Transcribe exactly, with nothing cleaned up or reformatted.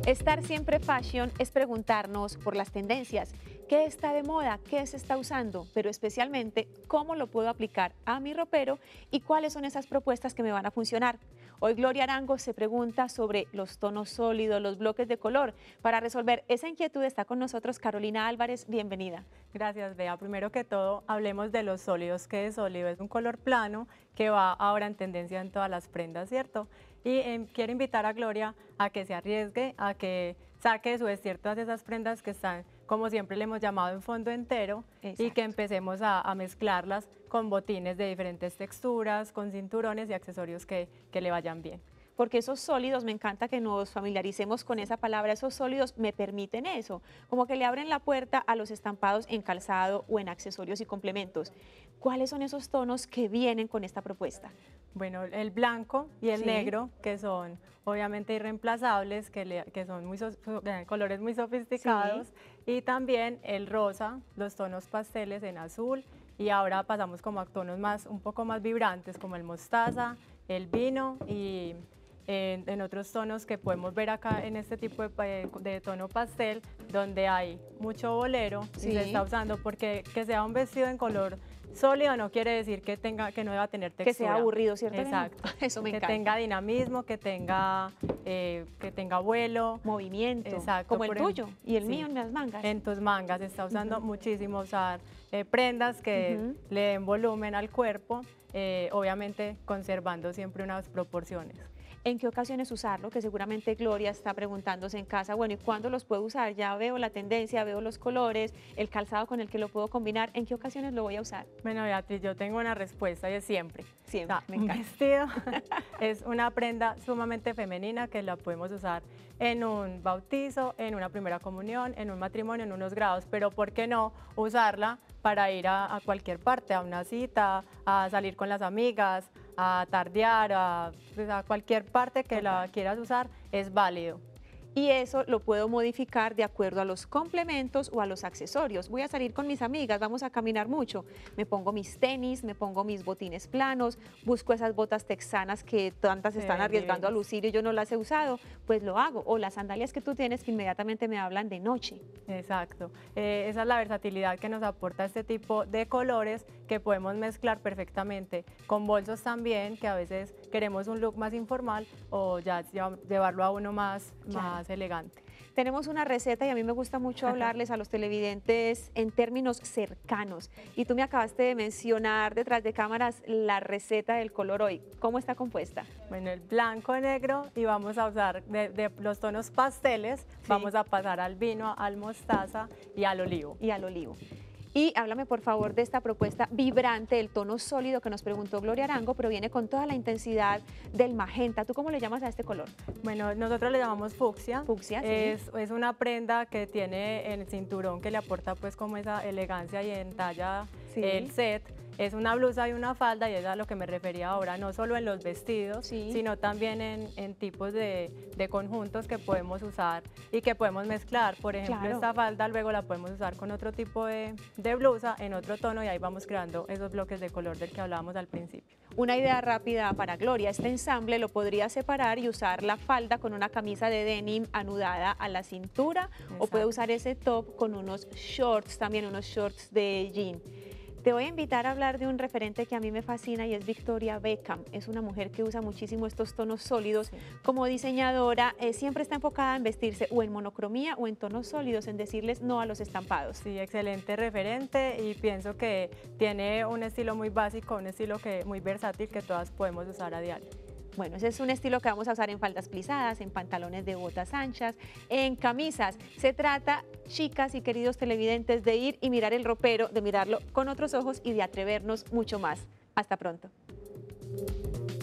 Estar siempre fashion es preguntarnos por las tendencias, qué está de moda, qué se está usando, pero especialmente cómo lo puedo aplicar a mi ropero y cuáles son esas propuestas que me van a funcionar. Hoy Gloria Arango se pregunta sobre los tonos sólidos, los bloques de color. Para resolver esa inquietud está con nosotros Carolina Álvarez, bienvenida. Gracias, Bea. Primero que todo, hablemos de los sólidos. ¿Qué es sólido? Es un color plano que va ahora en tendencia en todas las prendas, ¿cierto? Y eh, quiero invitar a Gloria a que se arriesgue, a que saque de su vestir todas esas prendas que están, como siempre le hemos llamado, en fondo entero. Exacto. Y que empecemos a, a mezclarlas con botines de diferentes texturas, con cinturones y accesorios que, que le vayan bien. Porque esos sólidos, me encanta que nos familiaricemos con esa palabra, esos sólidos me permiten eso, como que le abren la puerta a los estampados en calzado o en accesorios y complementos. ¿Cuáles son esos tonos que vienen con esta propuesta? Bueno, el blanco y el sí. negro, que son obviamente irreemplazables, que, le, que son muy so, colores muy sofisticados, sí. Y también el rosa, los tonos pasteles en azul, y ahora pasamos como a tonos más, un poco más vibrantes, como el mostaza, el vino y en, en otros tonos que podemos ver acá en este tipo de, de tono pastel, donde hay mucho bolero, sí. Y se está usando porque que sea un vestido en color sólido no quiere decir que, tenga, que no deba tener textura. Que sea aburrido, ¿cierto? Exacto. Eso me que encanta. Que tenga dinamismo, que tenga, eh, que tenga vuelo. Movimiento. Exacto. Como el Por tuyo y el sí. mío en las mangas. En tus mangas se está usando uh-huh. muchísimo usar eh, prendas que uh-huh. le den volumen al cuerpo, eh, obviamente conservando siempre unas proporciones. ¿En qué ocasiones usarlo? Que seguramente Gloria está preguntándose en casa, bueno, ¿y cuándo los puedo usar? Ya veo la tendencia, veo los colores, el calzado con el que lo puedo combinar. ¿En qué ocasiones lo voy a usar? Bueno, Beatriz, yo tengo una respuesta y es siempre. Siempre, o sea, me un encanta. vestido es una prenda sumamente femenina que la podemos usar en un bautizo, en una primera comunión, en un matrimonio, en unos grados, pero ¿por qué no usarla para ir a, a cualquier parte, a una cita, a salir con las amigas, a tardear, a, pues a cualquier parte que la quieras usar, es válido? Y eso lo puedo modificar de acuerdo a los complementos o a los accesorios. Voy a salir con mis amigas, vamos a caminar mucho. Me pongo mis tenis, me pongo mis botines planos, busco esas botas texanas que tantas se están arriesgando a lucir y yo no las he usado, pues lo hago. O las sandalias que tú tienes que inmediatamente me hablan de noche. Exacto. Eh, esa es la versatilidad que nos aporta este tipo de colores que podemos mezclar perfectamente con bolsos también, que a veces queremos un look más informal o ya llevarlo a uno más, claro. más elegante. Tenemos una receta y a mí me gusta mucho hablarles a los televidentes en términos cercanos. Y tú me acabaste de mencionar detrás de cámaras la receta del color hoy. ¿Cómo está compuesta? Bueno, el blanco, negro y vamos a usar de, de los tonos pasteles, sí. Vamos a pasar al vino, al mostaza y al olivo. Y al olivo. Y háblame por favor de esta propuesta vibrante, el tono sólido que nos preguntó Gloria Arango, pero viene con toda la intensidad del magenta. ¿Tú cómo le llamas a este color? Bueno, nosotros le llamamos fucsia. Fucsia, sí. Es, es una prenda que tiene el cinturón que le aporta pues como esa elegancia y en talla sí. el set. Es una blusa y una falda y es a lo que me refería ahora, no solo en los vestidos, sí. sino también en, en tipos de, de conjuntos que podemos usar y que podemos mezclar. Por ejemplo, claro. esta falda luego la podemos usar con otro tipo de, de blusa en otro tono y ahí vamos creando esos bloques de color del que hablábamos al principio. Una idea rápida para Gloria, este ensamble lo podría separar y usar la falda con una camisa de denim anudada a la cintura. Exacto. O puede usar ese top con unos shorts, también unos shorts de jean. Te voy a invitar a hablar de un referente que a mí me fascina y es Victoria Beckham. Es una mujer que usa muchísimo estos tonos sólidos. Sí. Como diseñadora, eh, siempre está enfocada en vestirse o en monocromía o en tonos sólidos, en decirles no a los estampados. Sí, excelente referente y pienso que tiene un estilo muy básico, un estilo que, muy versátil que todas podemos usar a diario. Bueno, ese es un estilo que vamos a usar en faldas plisadas, en pantalones de botas anchas, en camisas. Se trata, chicas y queridos televidentes, de ir y mirar el ropero, de mirarlo con otros ojos y de atrevernos mucho más. Hasta pronto.